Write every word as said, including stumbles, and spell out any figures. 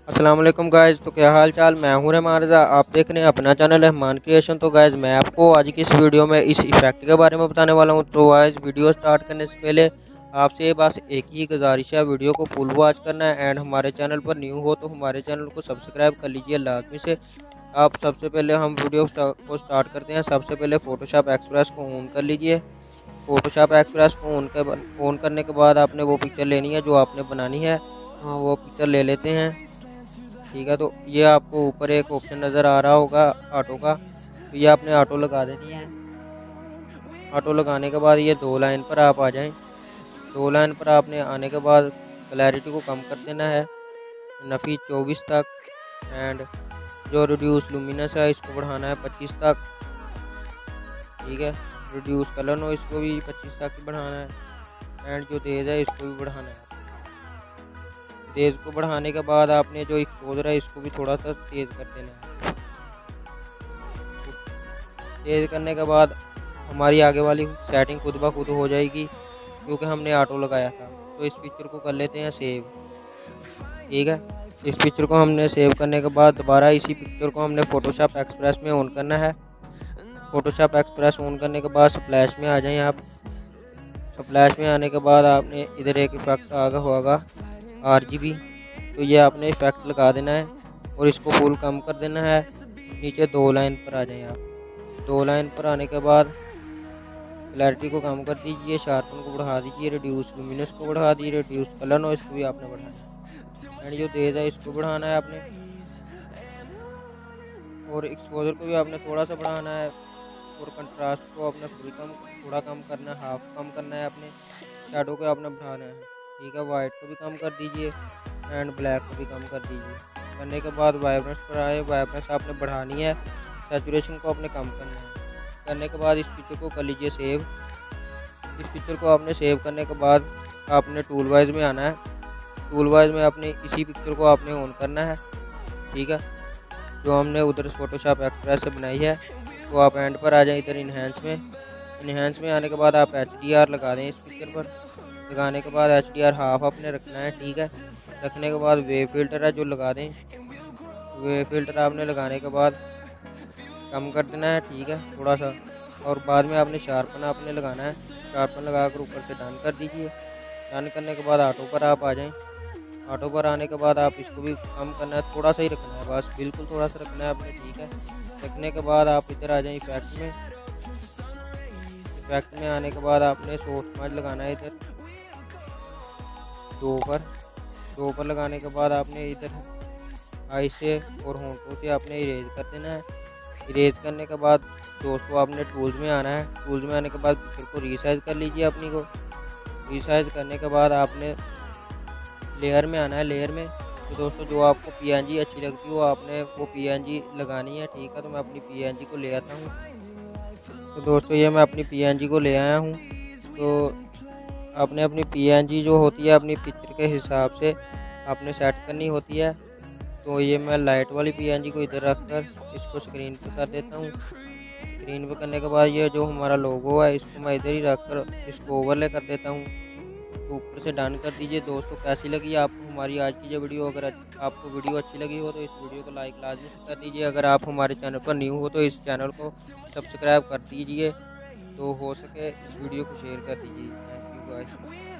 अस्सलाम वालेकुम गाइज़। तो क्या हाल चाल, मैं हूं रहमान रज़ा, आप देख रहे हैं अपना चैनल रहमान क्रिएशन। तो गाइज़ मैं आपको आज की इस वीडियो में इस इफ़ेक्ट के बारे में बताने वाला हूं। तो गाइज़ वीडियो स्टार्ट करने से पहले आपसे बस एक ही गुजारिश है, वीडियो को फुल वॉच करना है एंड हमारे चैनल पर न्यू हो तो हमारे चैनल को सब्सक्राइब कर लीजिए लाजमी से। आप सबसे पहले हम वीडियो को स्टार्ट करते हैं। सबसे पहले फ़ोटोशॉप एक्सप्रेस को ऑन कर लीजिए। फ़ोटोशॉप एक्सप्रेस को ऑन कर ऑन करने के बाद आपने वो पिक्चर लेनी है जो आपने बनानी है। हाँ, वो पिक्चर ले लेते हैं। ठीक है, तो ये आपको ऊपर एक ऑप्शन नज़र आ रहा होगा ऑटो का, तो ये आपने ऑटो लगा देनी है। ऑटो लगाने के बाद ये दो लाइन पर आप आ जाएं। दो लाइन पर आपने आने के बाद क्लैरिटी को कम कर देना है नफ़ी चौबीस तक एंड जो रिड्यूस लुमिनस है इसको बढ़ाना है पच्चीस तक। ठीक है, रिड्यूस कलर नो इसको भी पच्चीस तक ही बढ़ाना है एंड जो तेज़ है इसको भी बढ़ाना है। तेज़ को बढ़ाने के बाद आपने जो एक्सपोजर है इसको भी थोड़ा सा तेज़ कर देना है। तेज़ करने के बाद हमारी आगे वाली सेटिंग खुद ब खुद हो जाएगी क्योंकि हमने ऑटो लगाया था। तो इस पिक्चर को कर लेते हैं सेव। ठीक है, इस पिक्चर को हमने सेव करने के बाद दोबारा इसी पिक्चर को हमने फ़ोटोशॉप एक्सप्रेस में ऑन करना है। फ़ोटोशॉप एक्सप्रेस ऑन करने के बाद स्प्लैश में आ जाएं आप। स्प्लैश में आने के बाद आपने इधर एक इफेक्ट आगा होगा आर जी बी, तो ये आपने इफेक्ट लगा देना है और इसको फुल कम कर देना है। नीचे दो लाइन पर आ जाएं आप। दो लाइन पर आने के बाद क्लैरिटी को कम कर दीजिए, शार्पन को बढ़ा दीजिए, रिड्यूस लुमिनस को बढ़ा दीजिए, रिड्यूस कलर नो इसको भी आपने बढ़ाना है एंड जो तेज़ है इसको बढ़ाना है आपने और एक्सपोजर को भी आपने थोड़ा सा बढ़ाना है और कंट्रास्ट को आपने फुल कम थोड़ा कम करना है, हाफ कम करना है आपने। शैडो को आपने बढ़ाना है। ठीक है, वाइट को भी कम कर दीजिए एंड ब्लैक को भी कम कर दीजिए। करने के बाद वाइब्रेंस पर आए, वाइब्रेंस आपने बढ़ानी है, सैचुरेशन को आपने कम करना है। करने के बाद इस पिक्चर को कर लीजिए सेव। इस पिक्चर को आपने सेव करने के बाद आपने टूल वाइज में आना है। टूल वाइज में आपने इसी पिक्चर को आपने ऑन करना है। ठीक है, जो हमने उधर फोटोशॉप एक्सप्रेस से बनाई है, तो आप एंड पर आ जाएं इधर इन्हेंस में। इन्हेंस में आने के बाद आप एच डी आर लगा दें इस पिक्चर पर। लगाने के बाद एच डी आर हाफ आपने रखना है। ठीक है, रखने के बाद वेव फिल्टर है जो लगा दें। वेव फिल्टर आपने लगाने के बाद कम कर देना है। ठीक है, थोड़ा सा, और बाद में आपने शार्पन आपने लगाना है। शार्पन लगा कर ऊपर से डन कर दीजिए। डन करने के बाद ऑटो पर आप आ जाएं। ऑटो पर आने के बाद आप इसको भी कम करना है, थोड़ा सा ही रखना है, बस बिल्कुल थोड़ा सा रखना है आपने। ठीक है, रखने के बाद आप इधर आ जाएं इफेक्ट में। इफेक्ट में आने के बाद आपने सॉफ्ट स्मज लगाना है इधर दो पर। दो पर लगाने के बाद आपने इधर आई से और होंठों से आपने इरेज कर देना है। इरेज करने के बाद दोस्तों आपने टूल्स में आना है। टूल्स में आने के बाद पिक्चर को रीसाइज कर लीजिए अपनी को। रीसाइज करने के बाद आपने लेयर में आना है। लेयर में तो दोस्तों जो आपको पीएनजी अच्छी लगती हो आपने वो पीएनजी लगानी है। ठीक है, तो मैं अपनी पीएनजी को ले आता हूँ। तो दोस्तों ये मैं अपनी पीएनजी को ले आया हूँ। तो आपने अपनी पीएनजी जो होती है अपनी पिक्चर के हिसाब से आपने सेट करनी होती है। तो ये मैं लाइट वाली पीएनजी को इधर रखकर इसको स्क्रीन पे कर देता हूँ। स्क्रीन पे करने के बाद ये जो हमारा लोगो है इसको मैं इधर ही रखकर इसको ओवरले कर देता हूँ। तो ऊपर से डन कर दीजिए। दोस्तों कैसी लगी आपको हमारी आज की जो वीडियो? अगर आपको वीडियो अच्छी लगी हो तो इस वीडियो को लाइक लाजमी से कर दीजिए। अगर आप हमारे चैनल पर न्यू हो तो इस चैनल को सब्सक्राइब कर दीजिए। तो हो सके इस वीडियो को शेयर कर दीजिए। Thank you guys.